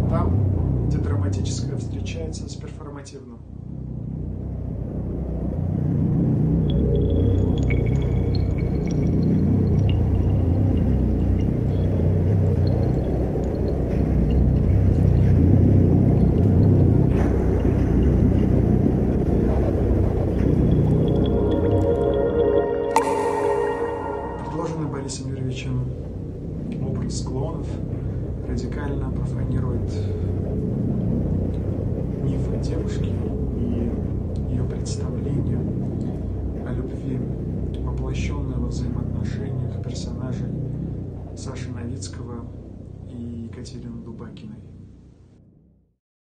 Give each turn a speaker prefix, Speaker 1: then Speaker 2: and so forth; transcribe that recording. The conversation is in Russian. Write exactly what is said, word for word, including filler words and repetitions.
Speaker 1: там, где драматическое встречается с перформативным. Предложенный Борисом Юрьевичем образ клоунов радикально профанирует миф о девушке и ее представление о любви, воплощенное во взаимоотношениях персонажей Саши Новицкого и Екатерины Дубакиной.